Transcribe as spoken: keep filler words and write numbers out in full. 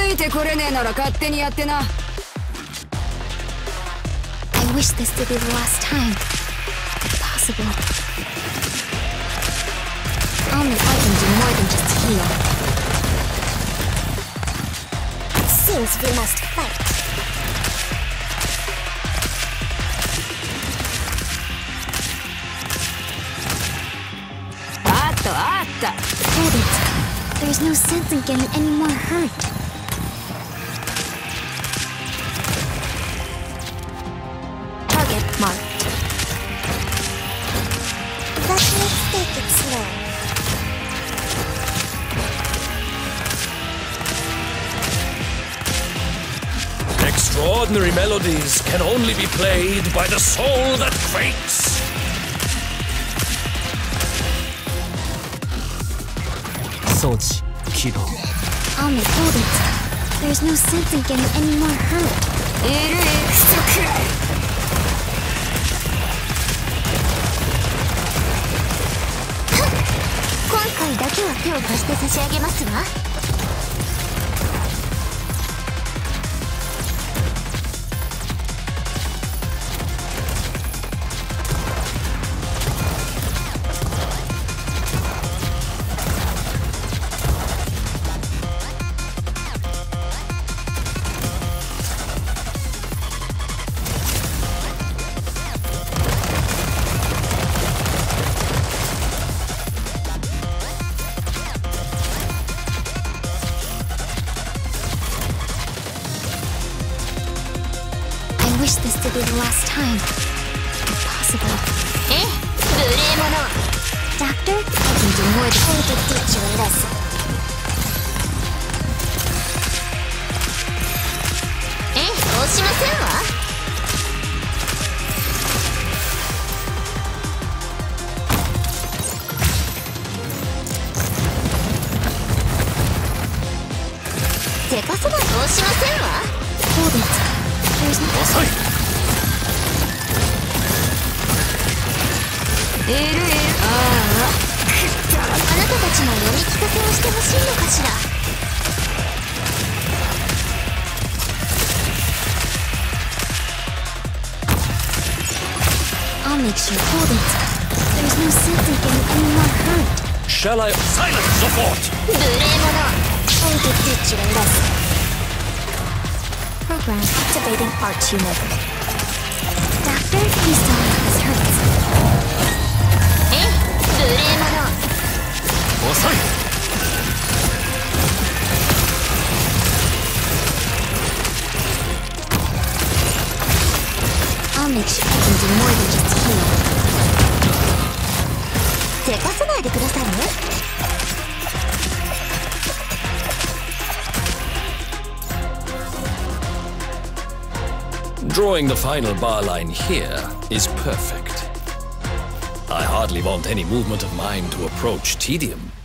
いてこれねえなら勝手にやってな。 I wish this to be the last time, if possible. Only I can do more than just heal. It seems we must fight. Hold it. There's no sense in getting any more hurt. Target marked. Let's take it slow. Extraordinary melodies can only be played by the soul that quakes. Almond, hold it. There's no sense in getting any more hurt. I wish this to be the last time, if possible. Eh? Doctor, I can do more than to teach you a lesson. Eh? どうしませんわ? Hold it. There's no... 遅い。 エルエル、ああ、 あなたたちも読み聞かせをしてほしいのかしら。I'll make sure. Hold it. There's no sense in getting any more hurt. Shall I silence support? 無礼者。Trying to teach you a lesson. Program activating arch unit. Doctor, he's telling his hurts. Eh? 無礼者。 遅い。 I'll make sure I can do more than just heal. せかさないでくださいね。 Drawing the final bar line here is perfect. I hardly want any movement of mine to approach tedium.